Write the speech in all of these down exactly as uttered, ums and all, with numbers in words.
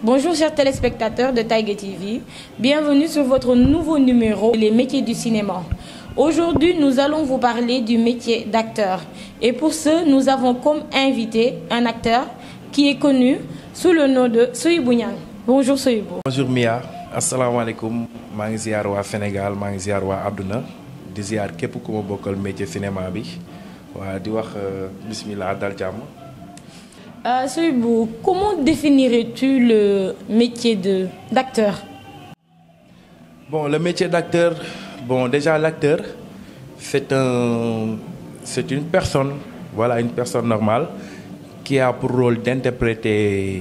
Bonjour chers téléspectateurs de Taïga T V, bienvenue sur votre nouveau numéro Les métiers du cinéma. Aujourd'hui, nous allons vous parler du métier d'acteur. Et pour ce, nous avons comme invité un acteur qui est connu sous le nom de Sohibou Niang. Bonjour Sohibou. Bonjour Mia, assalamu alaikum. maa ngi ziar waa Sénégal, maa ngi ziar waa àdduna di ziar képp ku ma bokkal métier cinéma bi waa di wax bismillah dal jàmm. Euh, Sohibou, comment définirais-tu le métier de d'acteur? Bon, le métier d'acteur, bon déjà l'acteur, c'est un, c'est une personne, voilà, une personne normale qui a pour rôle d'interpréter.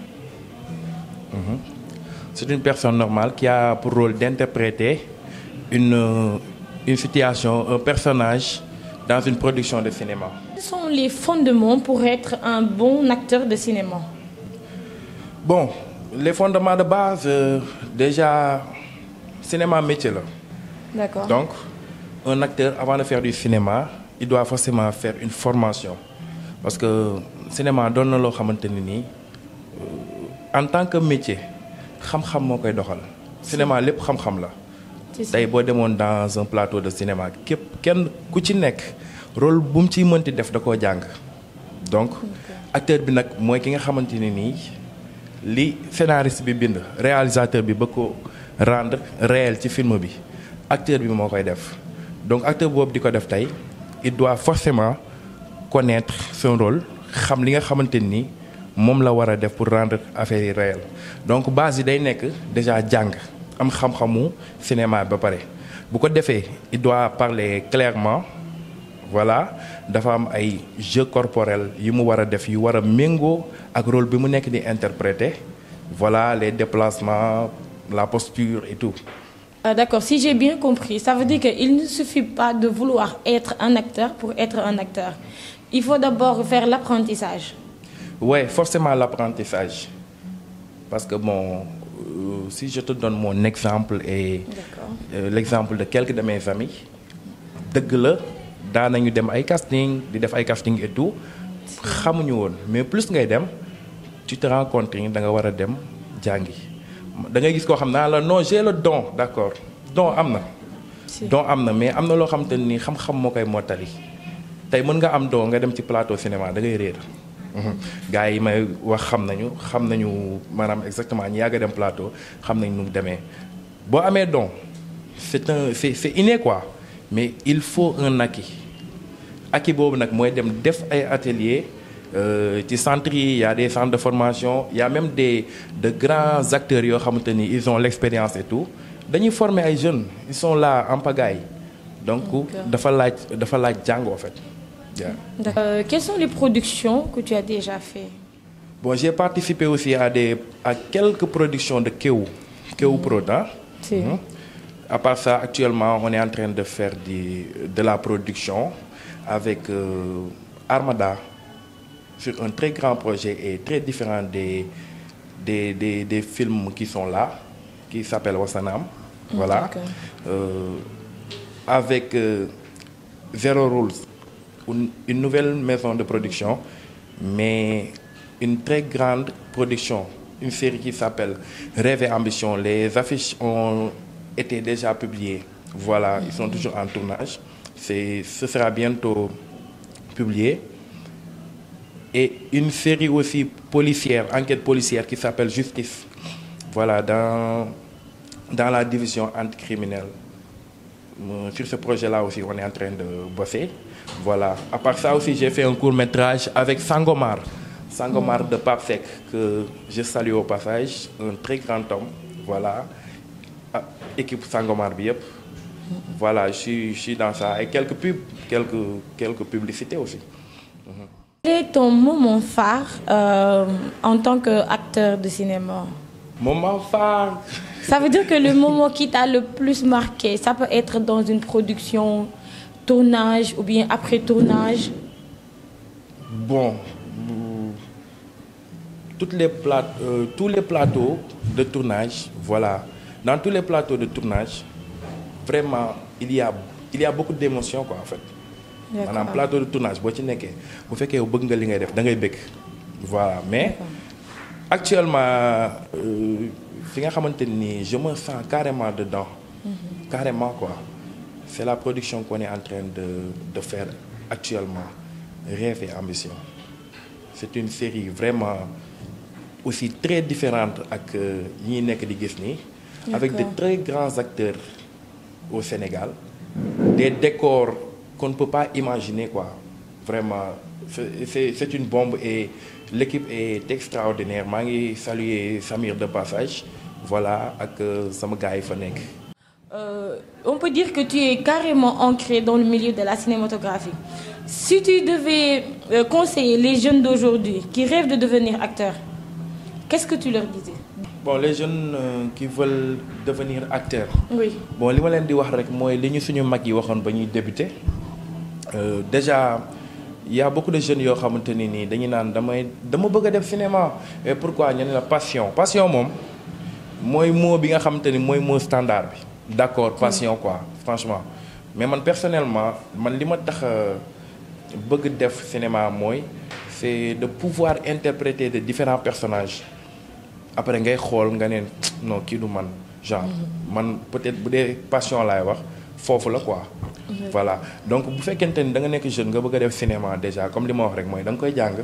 Mm-hmm. C'est une personne normale qui a pour rôle d'interpréter une, une situation, un personnage dans une production de cinéma. Quels sont les fondements pour être un bon acteur de cinéma? Bon, les fondements de base, euh, déjà, cinéma métier là. D'accord. Donc, un acteur, avant de faire du cinéma, il doit forcément faire une formation. Parce que le cinéma donne le xamanteni en tant que métier, xam-xam moo koy doxal. Cinéma lépp xam-xam la. Tey boo demoon dans un plateau de cinéma képp kenn ku ci nekk rôle bu mu ciy mënti def da koo jàng. Donc acteur bi nag mooy ki nga xamante ne nii li scénariste bi bind réalisateur bi ba ko rendre réel ci film bi acteur bi moo koy def. Donc acteur boobu di ko def tey il doit forcément connaître son rôle xam li nga xamante ni moom la war a def pour rendre affaire yi réel. Donc base yi day nekk déjà jàng am xam-xamu cinéma ba pare bu ko defee il doit parler clairement voilà dafa am ay jeu corporel yu mu war a def yu war a méngoo ak rôle bi mu nekk di interpréter voilà les déplacements la posture et tout. Euh, d'accord, si j'ai bien compris, ça veut dire qu'il ne suffit pas de vouloir être un acteur pour être un acteur. Il faut d'abord faire l'apprentissage. Oui, forcément l'apprentissage. Parce que bon, euh, si je te donne mon exemple et euh, l'exemple de quelques de mes amis, dëgg la daanañu dem ay casting di def ay casting et tout xamuñu woon mais plus ngay dem tu te rends compte ni da nga war a dem jàngi da ngay gis koo xam naa la non j'ai le don d'accord don am na. don am na mais am na loo xam te ni xam-xam moo koy mottali tey mën nga am don nga dem ci plateau cinéma da ngay réer. gars yi may wax xam nañu xam nañu maanaam exactement ñi yàgg a dem plateau xam nañ nu mu demee boo amee don c'est un c'est c'est inné quoi mais il faut un acquis acquis boobu nag mooy dem def ay ateliers ci centres yi y a des centres de formation y a même des de grands acteurs yoo xamante ni ils ont l'expérience et tout dañuy former ay jeunes ils sont là en pagaille donc dafa laaj dafa laaj jàng en fait. Yeah. Euh, quelles sont les productions que tu as déjà fait? Bon, j'ai participé aussi à des à quelques productions de Kéou, Kéou Prod. Hein? Si. Mm-hmm. À part ça, actuellement, on est en train de faire du, de la production avec euh, Armada sur un très grand projet et très différent des des des, des films qui sont là, qui s'appelle Wassanam. Voilà. Euh, avec euh, Zero Rules. Une, une nouvelle maison de production, mais une très grande production, une série qui s'appelle Rêve et Ambition. Les affiches ont été déjà publiées. Voilà, ils sont toujours en tournage. C'est, ce sera bientôt publié. Et une série aussi policière, enquête policière qui s'appelle Justice. Voilà, dans, dans la division anticriminelle. Sur ce projet-là aussi, on est en train de bosser. Voilà. À part ça aussi, j'ai fait un court-métrage avec Sangomar. Sangomar mmh. de Pape Seck, que je salue au passage. Un très grand homme. Voilà. Équipe Sangomar Biep. Voilà, je suis, je suis dans ça. Et quelques pubs, quelques, quelques publicités aussi. Mmh. Quel est ton moment phare euh, en tant qu'acteur de cinéma? Moment phare. Ça veut dire que le moment qui t'a le plus marqué, ça peut être dans une production, tournage ou bien après tournage. Bon, toutes les plate- euh, tous les plateaux de tournage, voilà. Dans tous les plateaux de tournage, vraiment, il y a, il y a beaucoup d'émotions quoi en fait. Maanaam plateau de tournage boo ci nekkee bu fekkee yow bëgg nga li ngay def da ngay bëgg voilà mais Actuellement, euh, je me sens carrément dedans. Mm-hmm. Carrément, quoi. C'est la production qu'on est en train de, de faire actuellement. Rêve et ambition. C'est une série vraiment aussi très différente avec Yi Nek di Gis, avec de très grands acteurs au Sénégal, des décors qu'on ne peut pas imaginer, quoi. Vraiment, c'est une bombe et l'équipe est extraordinaire. Je salue Samir de passage. Voilà, avec sama gars yi fa nekk. Euh, on peut dire que tu es carrément ancré dans le milieu de la cinématographie. Si tu devais euh, conseiller les jeunes d'aujourd'hui qui rêvent de devenir acteurs, qu'est-ce que tu leur disais? Bon, les jeunes euh, qui veulent devenir acteurs. Oui. Bon, li ma leen di wax rek mooy li ñu suñu mag yi waxoon ba ñuy débuter. Euh, déjà, il y a beaucoup de jeunes qui ont dit que dañuy naan damay dama bëgg a def cinéma. Et pourquoi? ñu ne la passion. Passion moom mooy mot bi nga xamante ni mooy mot standard bi. D'accord, passion quoi, franchement. Mais man personnellement, man li ma tax bëgg def cinéma mooy c'est de pouvoir interpréter de différents personnages. Après ngay xool nga ne non kii du man genre man peut-être bu dee passion laay wax foofu la quoi. Voilà donc bu fekkente ni da nga nekk jeune nga bëgg a def cinéma déjà comme li ma wax rek mooy da nga koy jàng.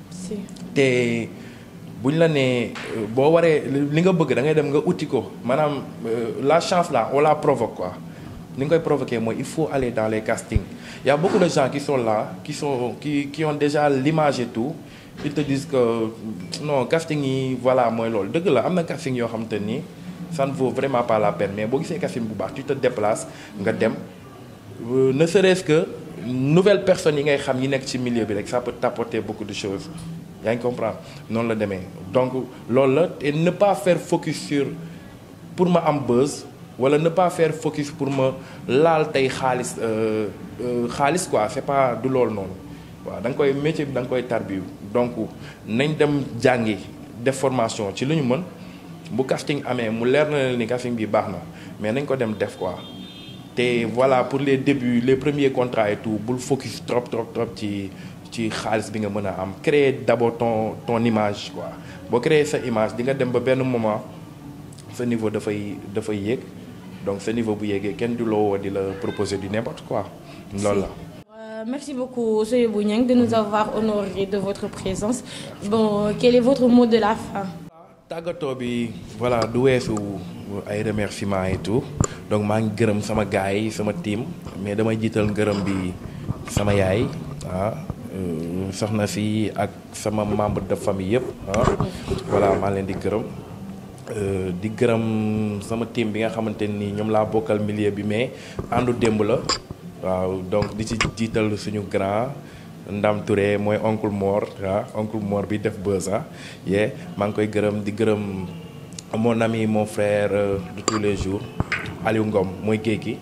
te buñ la nee boo waree li nga bëgg da ngay dem nga uti ko maanaam la chance là on la provoque quoi. Ni nga koy provoquer mooy il faut aller dans les castings. Il y a beaucoup de gens qui sont là qui sont qui qui ont déjà l'image et tout. Ils te disent que non casting yi voilà mooy loolu dëgg la am na casting yoo xamante ni ça ne vaut vraiment pas la peine mais boo gisee casting bu baax tu te déplaces nga dem ne serait-ce que nouvelle personne yi ngay xam yi nekk ci milieu bi rek ça peut t'apporter beaucoup de choses yaa ngi comprendre noonu la demee donc loolu la et ne pas faire focus sur pour ma am buzz wala ne pas faire focus pour ma laal tey xaalis xaalis quoi c'est pas du loolu noonu waaw da nga koy métier bi da nga koy tarbiyu donc nañ dem jàngi def formation ci lu ñu mën bu casting amee mu leer na ni casting bi baax na mais nañ ko dem def quoi te voilà pour les débuts les premiers contrats et tout bul focus trop trop trop ci ci xaalis bi nga mën a am créer d'abord ton ton image quoi boo créer sa image di nga dem ba benn moment sa niveau dafay dafay yéeg donc sa niveau bu yéegee kenn du loo woo di la proposer du n'importe quoi loolu la. Merci beaucoup, Soyebou Niang, de nous avoir honoré de votre présence. Bon, quel est votre mot de la fin? Tagato bi voilà du weesu ay remerciements et tout donc maa ngi gërëm sama gars yi sama team mais damay jiital gërëm bi sama yaay ah soxna si ak sama membre de famille yëpp ah voilà maa leen di gërëm di gërëm sama team bi nga xamante ni ñoom laa bokkal milieu bi mais àndu démb la. waaw donc di ci jiital suñu grand Ndam Touré mooy oncle Mor ah oncle Mor bi def buzz ah yee maa ngi koy gërëm di gërëm mon ami mon frère de tous les jours Aliou Ngom mooy géej gi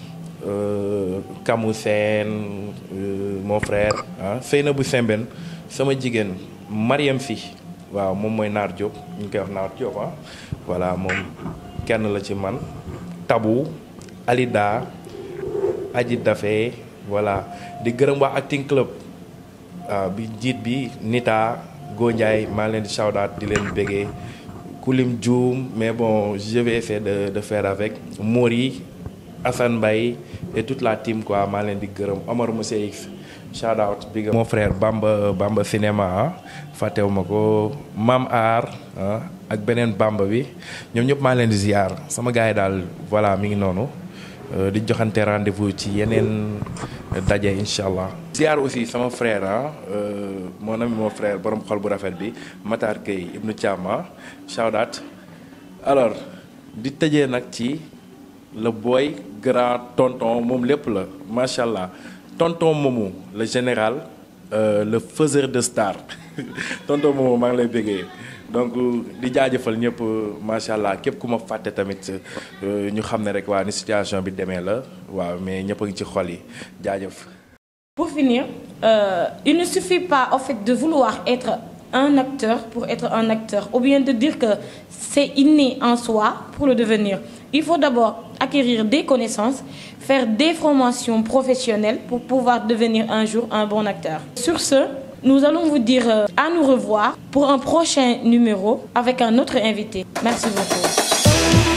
Kamou Sène mon frère ah Seynabou Sembène sama jigéen Mariam Sy waaw moom mooy Naar Diop ñu koy wax Naar Diop ah voilà moom kenn la ci man Tabou Alida Aji Dafé voilà di gërëm waa acting club bi jiit bi Nita Go Ndiaye maa leen di shout out di leen bégee Koulim Dioum mais bon je vais essayer de de faire avec Mori Assane Mbaye et toute la team quoi maa leen di gërëm Omar Moussa X shout out big mon frère Bamba Bamba cinéma ah fàttewu ma ko Mam Aar ah ak beneen Bamba bi ñoom ñëpp maa leen di ziar sama gars yi daal voilà mi ngi noonu. di joxante rendez-vous ci yeneen daje incha allah. ziar aussi sama frère ah mon ami mon frère borom xol bu rafet bi Matar Gueye Ibnu Thiama shout out alors di tëjee nag ci le boy grand tonton moom lépp la macha allah tonton Momo le général le faiseur de star tonton Momo maa ngi lay bëggee. donc di jaajëfal ñëpp macha allah képp ku ma fàtte tamit ñu xam ne rek waa ni situation bi demee la waaw mais ñëpp a ngi ci xol yi jaajëf. Pour finir, euh, il ne suffit pas en fait de vouloir être un acteur pour être un acteur ou bien de dire que c'est inné en soi pour le devenir. Il faut d'abord acquérir des connaissances, faire des formations professionnelles pour pouvoir devenir un jour un bon acteur. Sur ce, nous allons vous dire euh, à nous revoir pour un prochain numéro avec un autre invité. Merci beaucoup.